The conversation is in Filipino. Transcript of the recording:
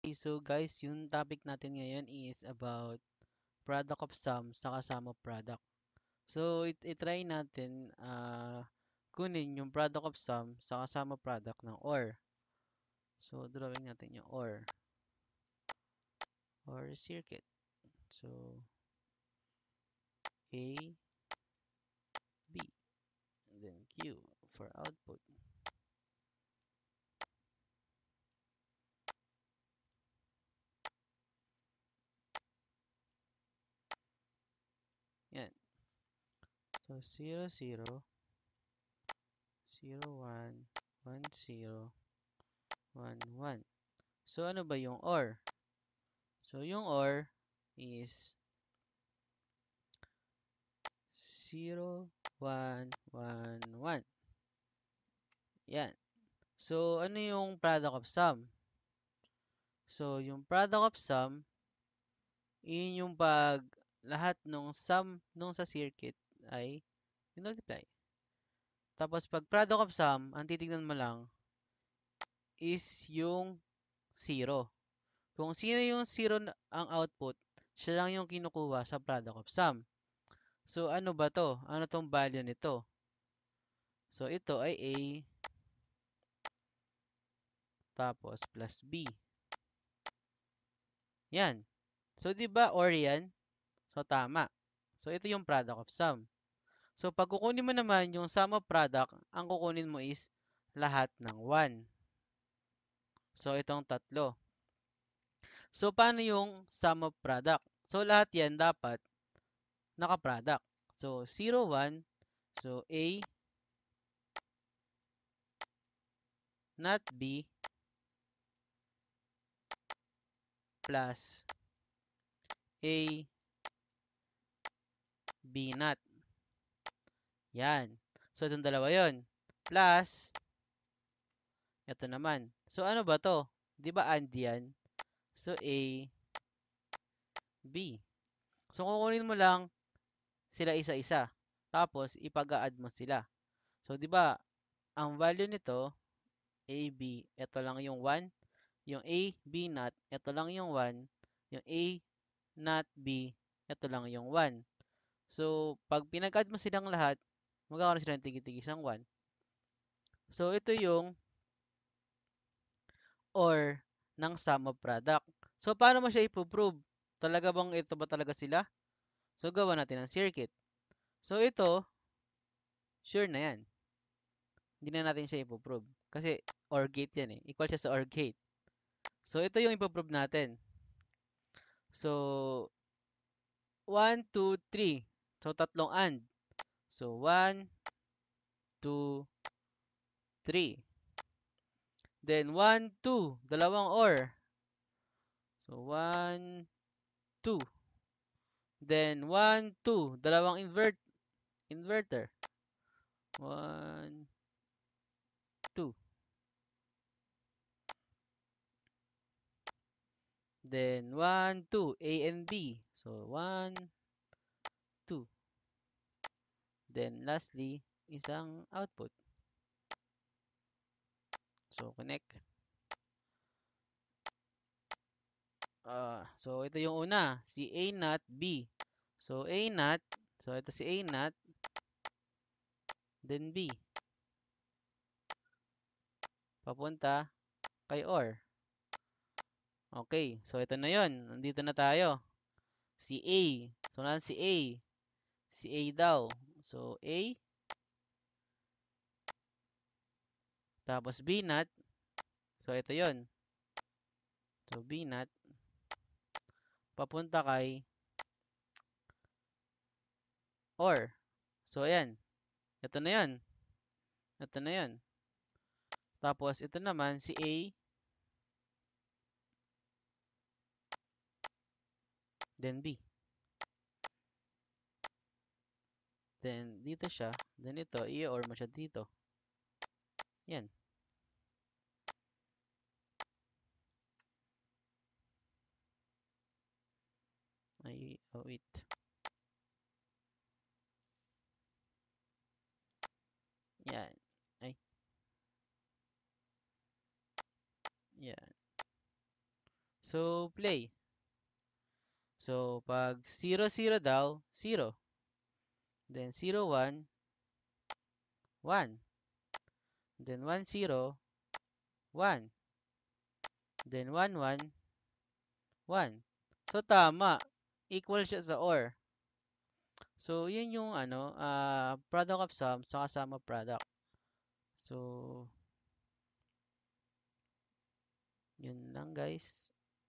So guys, yung topic natin ngayon is about product of sum sa sum of product. So itry natin kunin yung product of sum sa sum of product ng OR. So drawing natin yung or circuit. So A, B, and then Q for output. Yan. So 0, 0, 0, 1, 1, 0, 1, 1. So ano ba yung OR? So yung OR is 0, 1, 1, 1. Yan. So, ano yung product of sum? So, yung product of sum, yun yung pag lahat ng sum nung sa circuit ay multiply. Tapos, pag product of sum, ang titignan mo lang is yung 0. Kung sino yung 0 ang output, siya lang yung kinukuha sa product of sum. So, ano ba to? Ano tong value nito? So, ito ay A, tapos plus B. Yan. So, di ba or yan? So, tama. So, ito yung product of sum. So, pag kukunin mo naman yung sum of product, ang kukunin mo is lahat ng 1. So, itong tatlo. So, paano yung sum of product? So, lahat yan dapat naka-product. So, 0, 1. So, A not B plus A B not. Yan. So, itong dalawa yon. Plus, ito naman. So, ano ba to? Di ba and yan? So, A, B. So, kukunin mo lang sila isa-isa. Tapos, ipag-a-add mo sila. So, di ba, ang value nito, A, B, ito lang yung 1. Yung A, B, not, ito lang yung 1. Yung A, not, B, ito lang yung 1. So, pag pinag-add mo silang lahat, magkakaroon sila ng tig-isang 1. So, ito yung or ng sum of product. So, paano mo siya ipoprove? Talaga bang ito ba talaga sila? So, gawa natin ng circuit. So, ito, sure na yan. Hindi na natin siya ipoprove. Kasi, OR gate yan eh. Equal siya sa OR gate. So, ito yung ipoprove natin. So, 1, 2, 3. So, tatlong AND. So, 1, 2, 3. Then, 1, 2. Dalawang OR. So, 1, 2. Then, 1, 2. Dalawang inverter. 1, 2. Then, 1, 2. A and B. So, 1, 2. Then, lastly, isang output. So, connect. So, ito yung una. Si A not B. So, A not. So, ito si A not. Then, B. Papunta kay OR. Okay. So, ito na yon. Nandito na tayo. Si A. So, naan si A. Si A daw. So, A. Tapos, B not. So, ito yon. So, B not. Papunta kay OR. So, ayan. Ito na yon. Ito na yon. Tapos, ito naman, si A, then B. Then, dito siya. Then, ito, i-OR mo siya dito. Yan. Ay, oh, wait. Yan. Ay. Yan. So, play. So, pag 0, 0 daw, 0. Then 0, 1, 1. Then 1, 0, 1. Then 1, 1, 1. So, tama. Equal siya sa OR. So, yun yung product of sum sa kasama product. So, yun lang guys.